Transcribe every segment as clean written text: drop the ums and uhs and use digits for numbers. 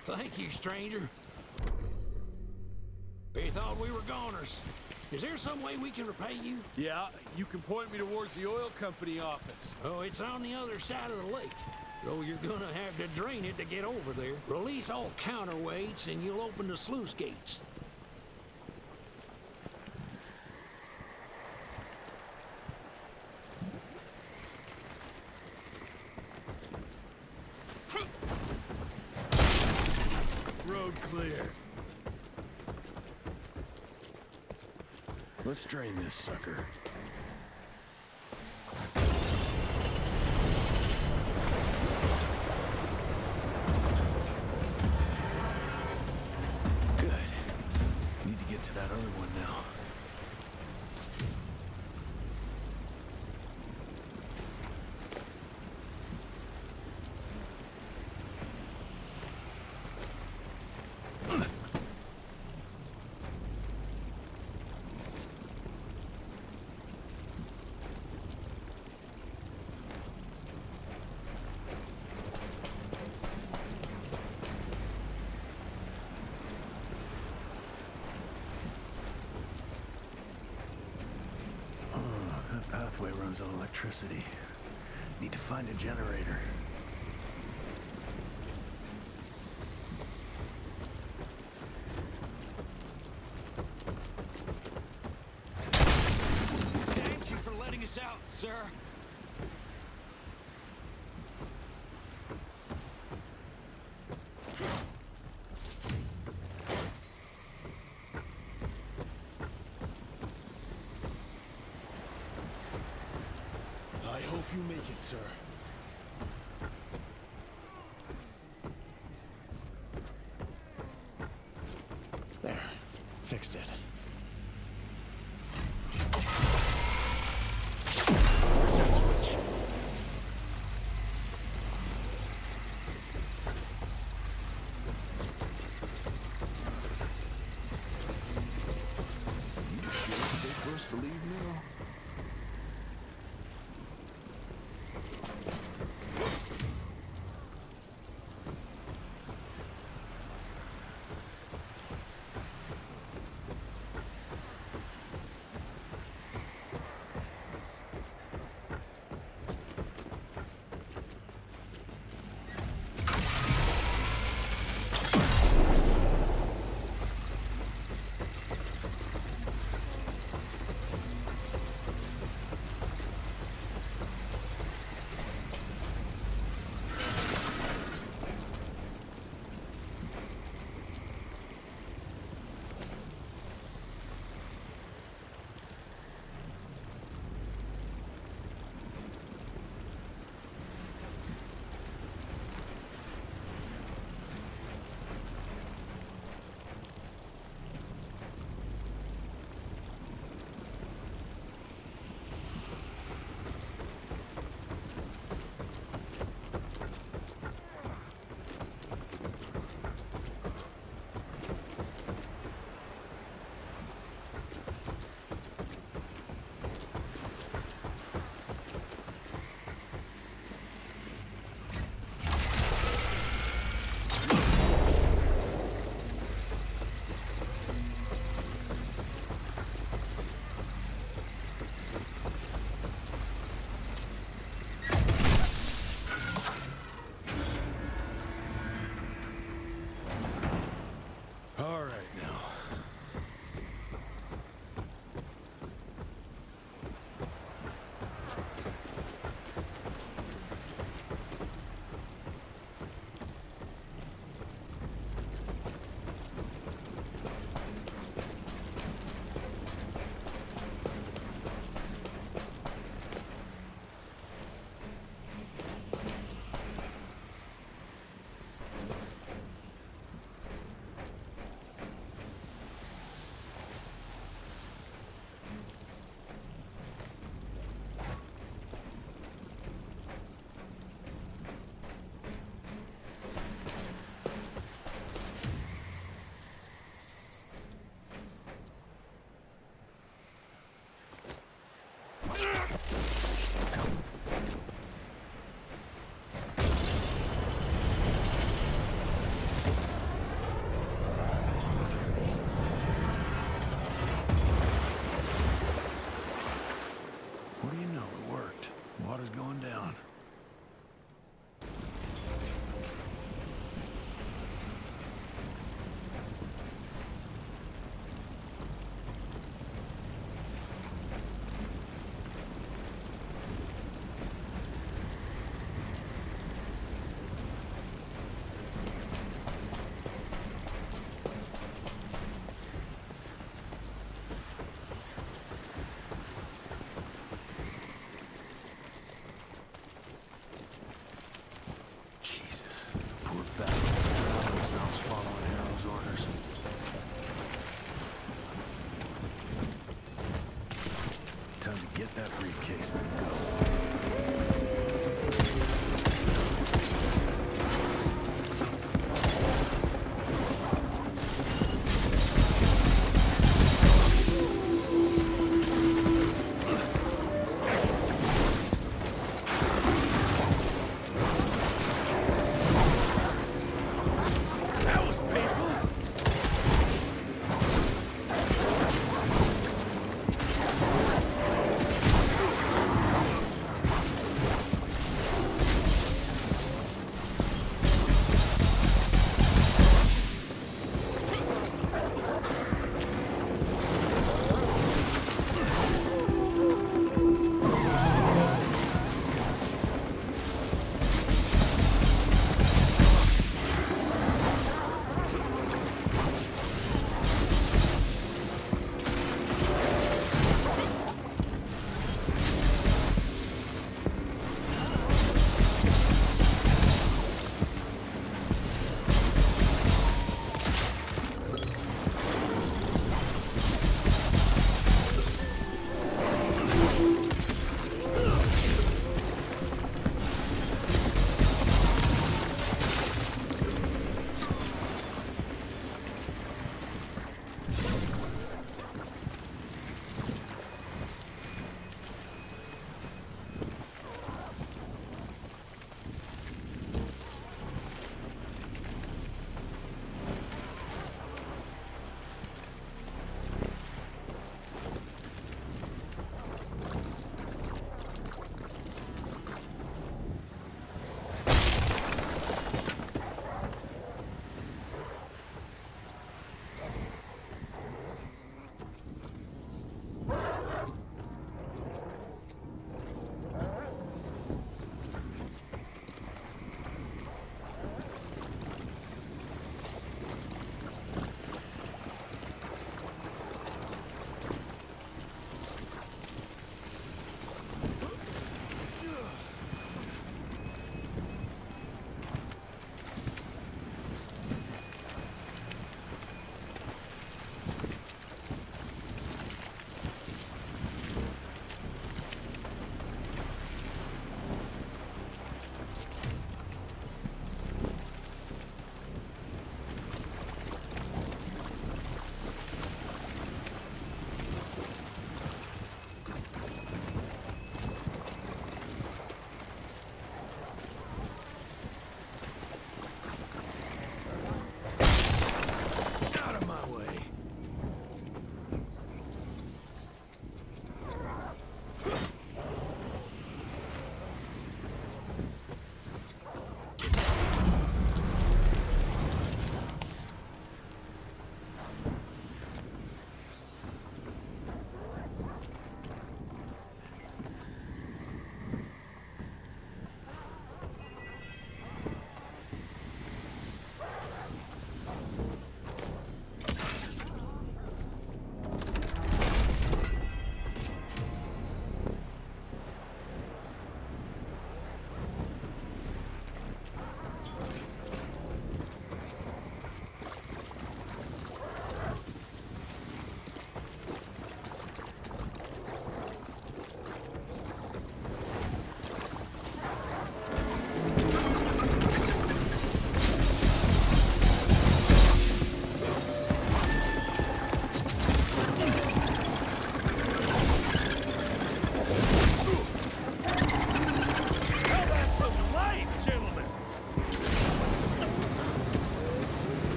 Thank you, stranger. We thought we were goners. Is there some way we can repay you? Yeah, you can point me towards the oil company office. Oh, it's on the other side of the lake. So you're gonna have to drain it to get over there. Release all counterweights and you'll open the sluice gates. Road clear. Let's drain this sucker. Good. Need to get to that other one now. Pathway runs on electricity. Need to find a generator. Thank you for letting us out, sir. I hope you make it, sir. There. Fixed it. Where's that switch? You sure it's safe for us to leave now?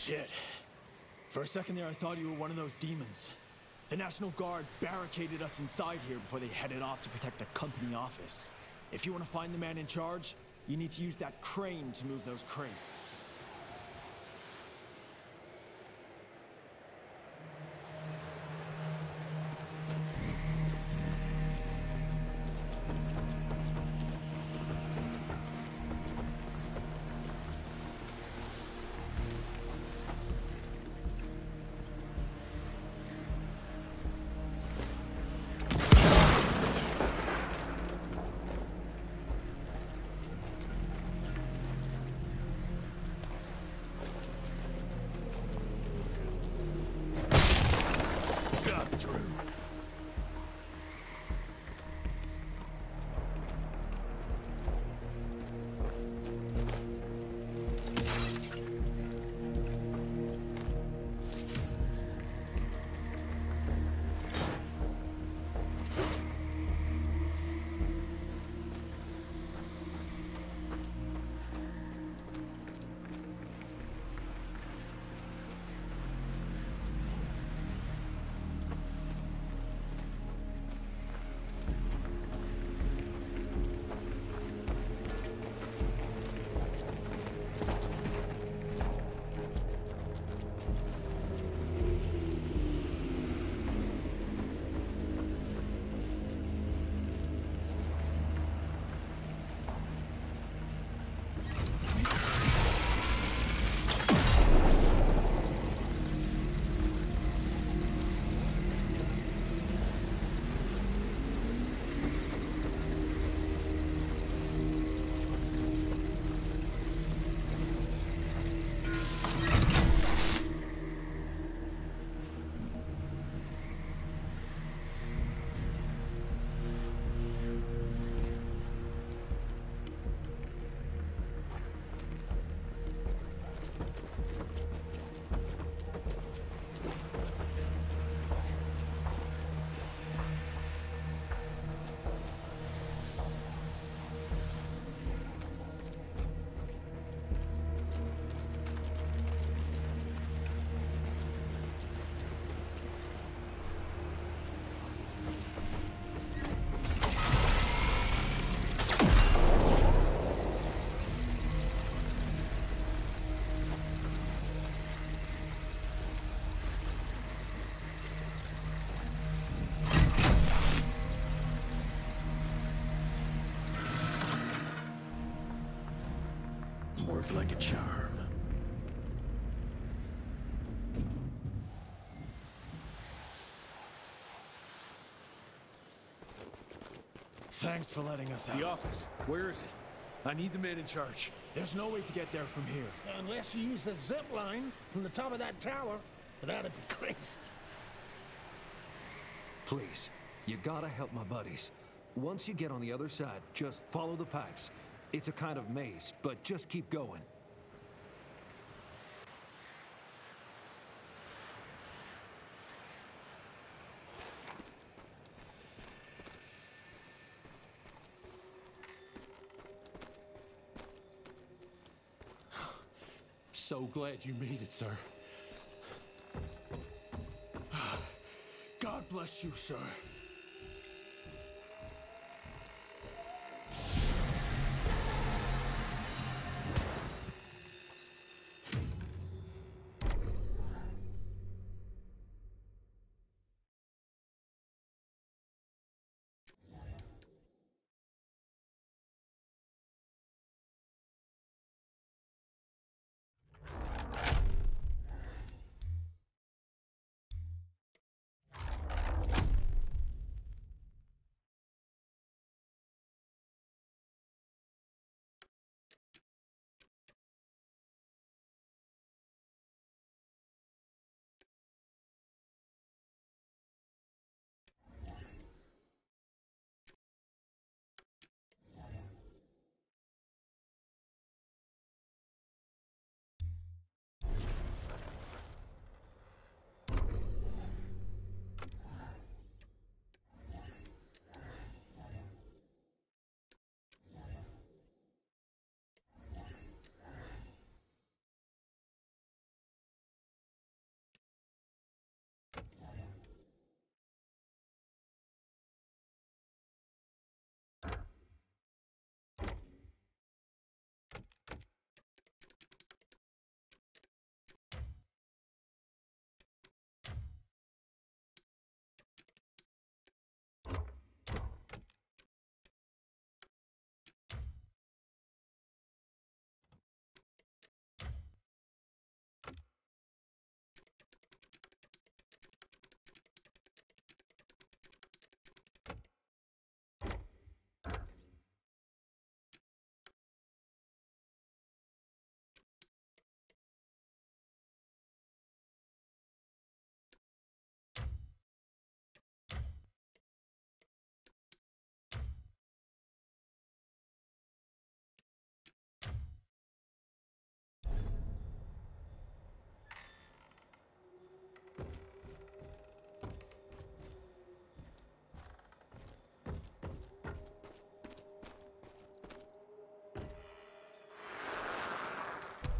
Shit. For a second there, I thought you were one of those demons. The National Guard barricaded us inside here before they headed off to protect the company office. If you want to find the man in charge, you need to use that crane to move those crates. Worked like a charm. Thanks for letting us out. The office. Where is it? I need the man in charge. There's no way to get there from here. Unless you use the zip line from the top of that tower, but that'd be crazy. Please, you gotta help my buddies. Once you get on the other side, just follow the pipes. It's a kind of maze, but just keep going. So glad you made it, sir. God bless you, sir.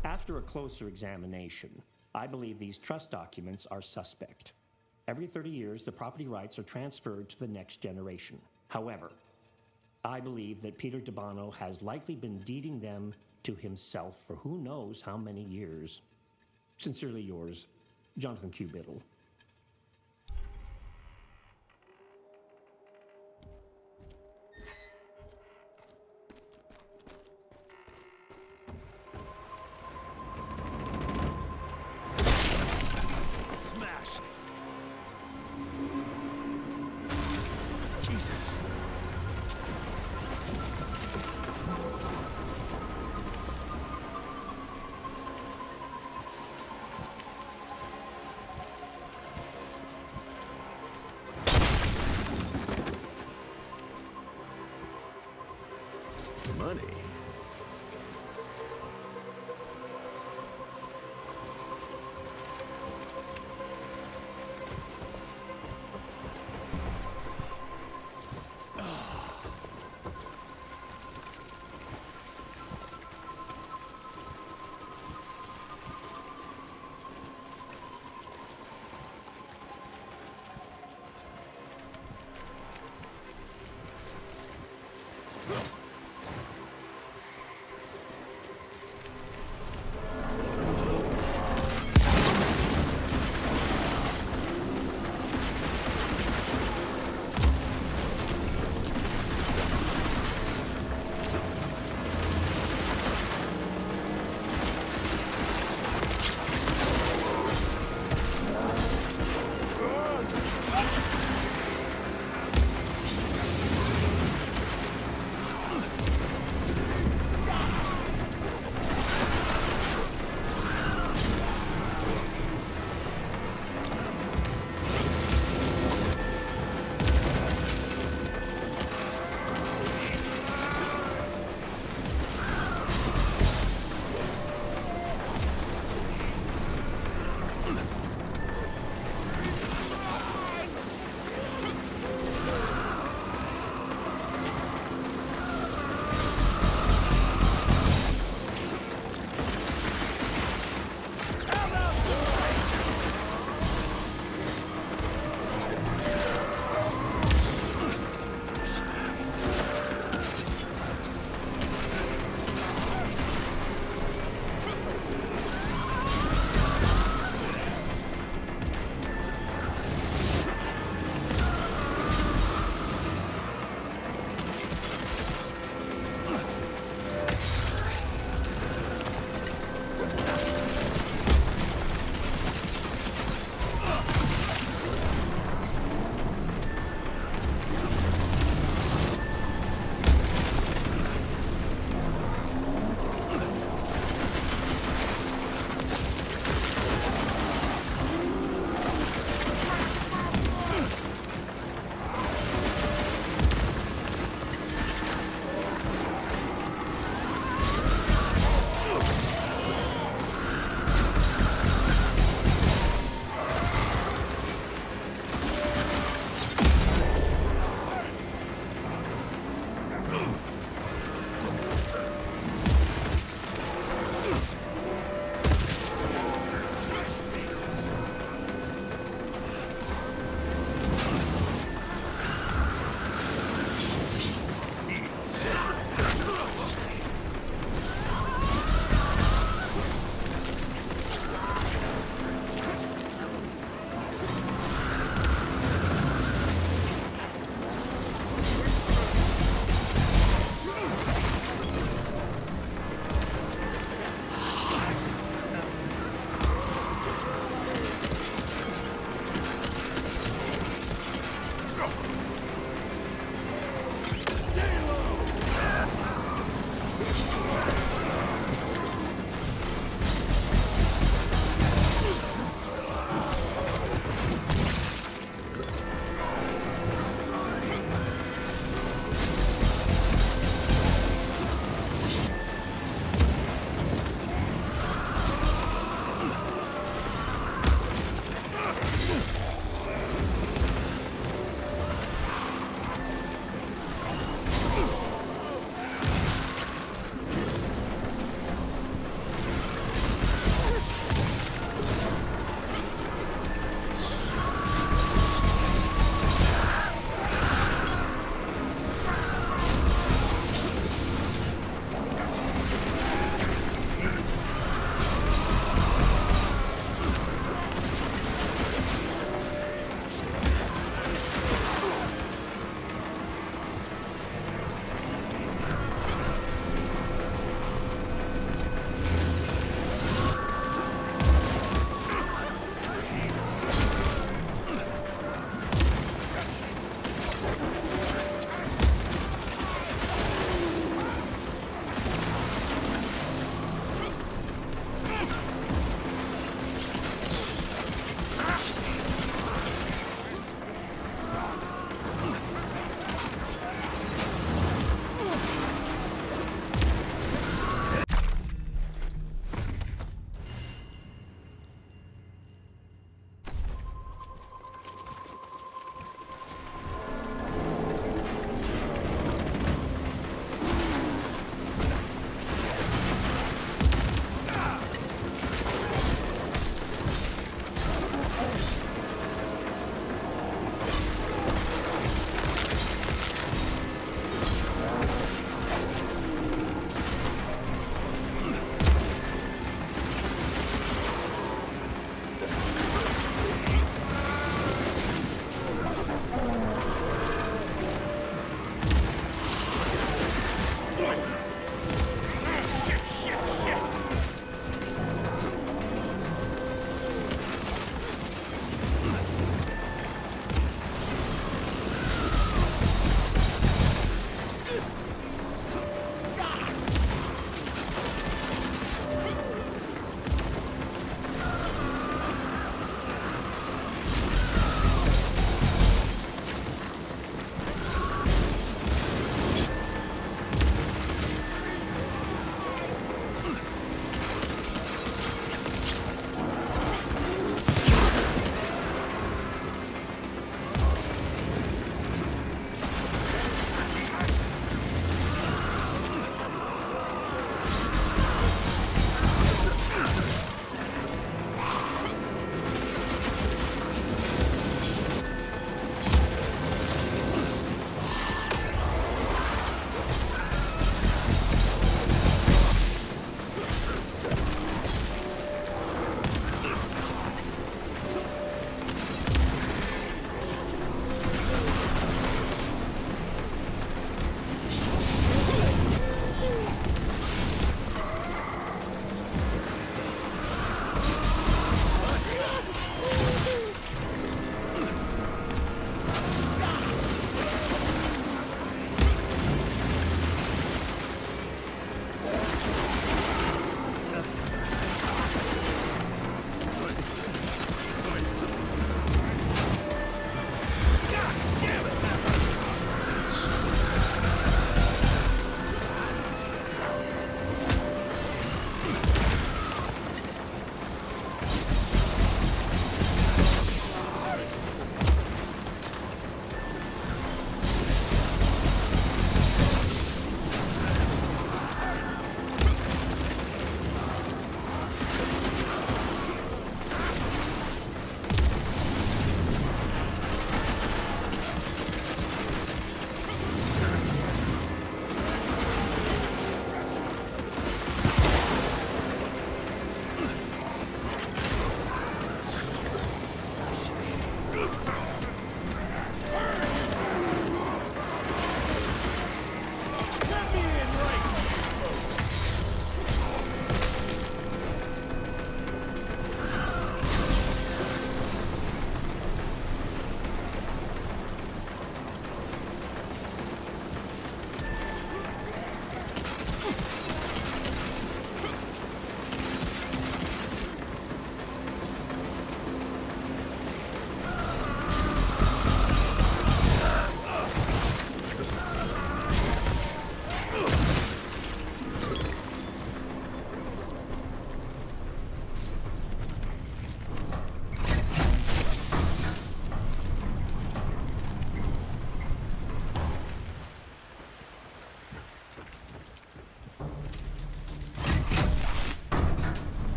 After a closer examination, I believe these trust documents are suspect. Every 30 years, the property rights are transferred to the next generation. However, I believe that Peter DeBono has likely been deeding them to himself for who knows how many years. Sincerely yours, Jonathan Q. Biddle. Smash! Jesus!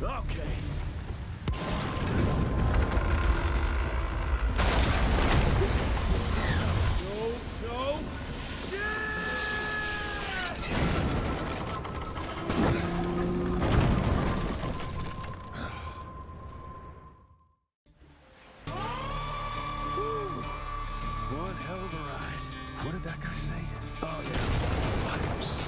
Okay. Go! One hell of a ride. What did that guy say? Oh, yeah. Pipes.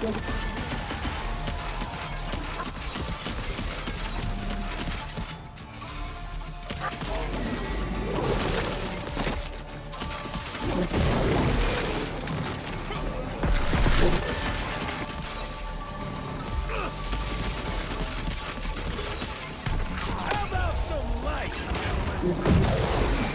How about some light, gentlemen?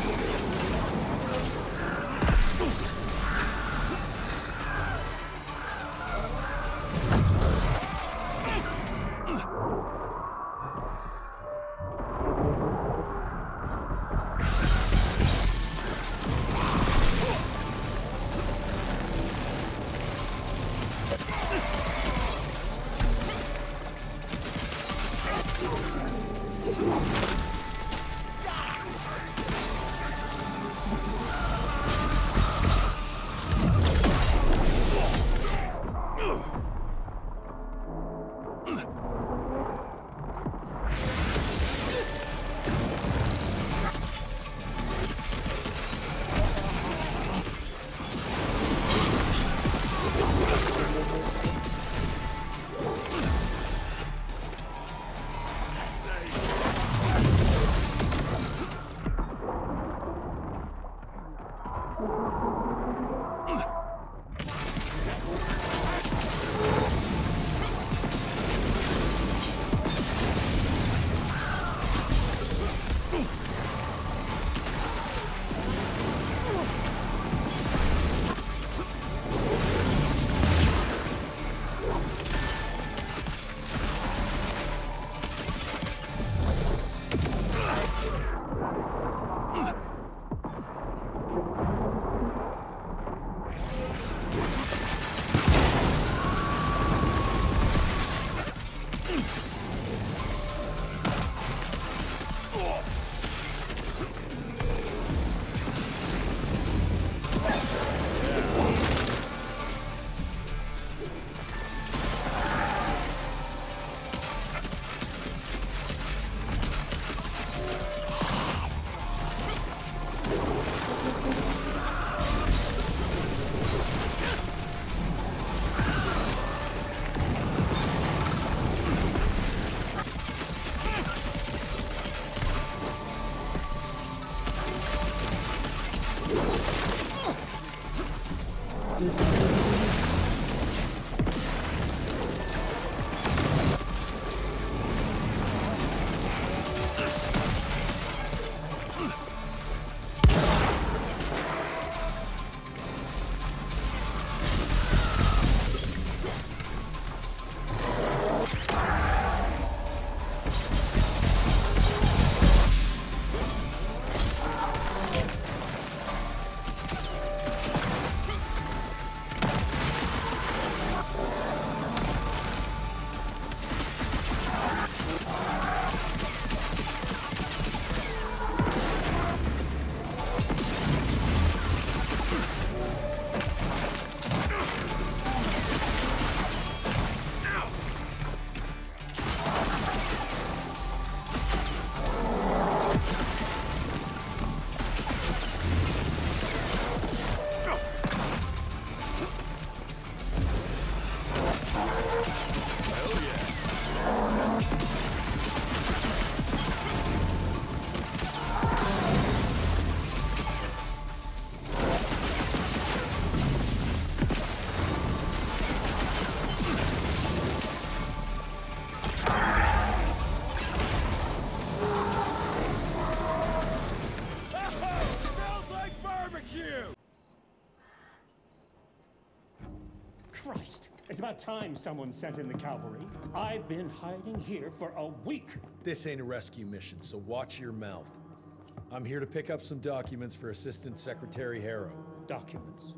Christ, it's about time someone sent in the cavalry. I've been hiding here for a week. This ain't a rescue mission, so watch your mouth. I'm here to pick up some documents for Assistant Secretary Harrow. Documents?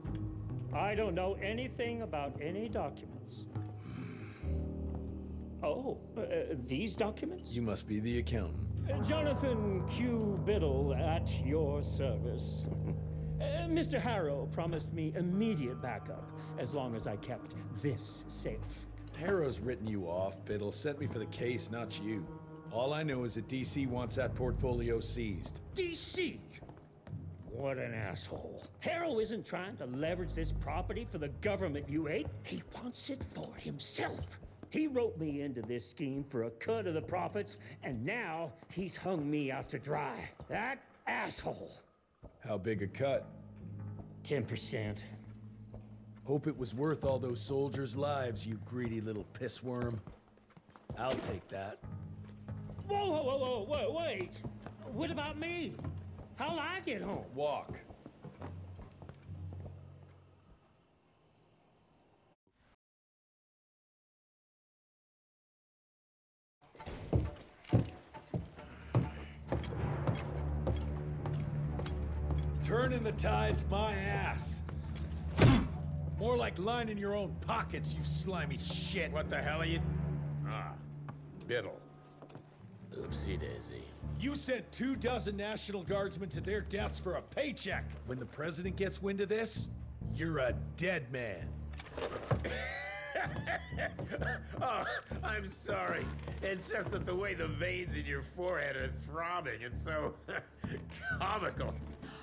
I don't know anything about any documents. Oh, these documents? You must be the accountant. Jonathan Q. Biddle at your service. Mr. Harrow promised me immediate backup as long as I kept this safe. Harrow's written you off, Biddle. Sent me for the case, not you. All I know is that DC wants that portfolio seized. DC? What an asshole. Harrow isn't trying to leverage this property for the government you ate. He wants it for himself. He roped me into this scheme for a cut of the profits, and now he's hung me out to dry. That asshole. How big a cut? 10%. Hope it was worth all those soldiers' lives, you greedy little pissworm. I'll take that. Whoa, wait. What about me? How'll I get home? Walk. Turning the tide's my ass. More like lining your own pockets, you slimy shit. What the hell are you... Ah, Biddle. Oopsie daisy. You sent 24 National Guardsmen to their deaths for a paycheck. When the president gets wind of this, you're a dead man. Oh, I'm sorry. It's just that the way the veins in your forehead are throbbing, it's so comical.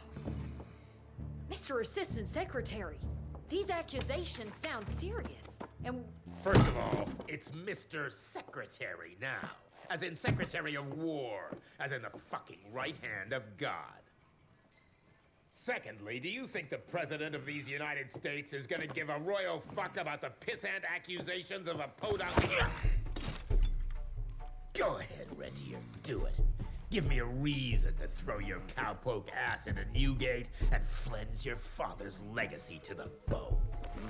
Mr. Assistant Secretary, these accusations sound serious. And First of all, it's Mr. Secretary now. As in Secretary of War. As in the fucking right hand of God. Secondly, do you think the President of these United States is gonna give a royal fuck about the pissant accusations of a podunk? Go ahead, Rentier, do it. Give me a reason to throw your cowpoke ass into Newgate and cleanse your father's legacy to the bone.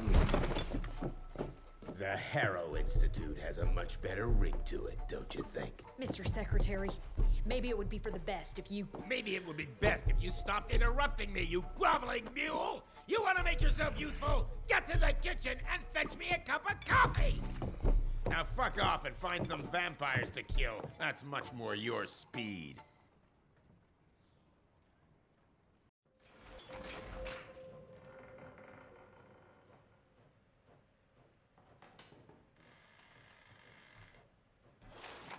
The Harrow Institute has a much better ring to it, don't you think? Mr. Secretary, maybe it would be for the best if you... Maybe it would be best if you stopped interrupting me, you groveling mule! You want to make yourself useful? Get to the kitchen and fetch me a cup of coffee! Now fuck off and find some vampires to kill. That's much more your speed.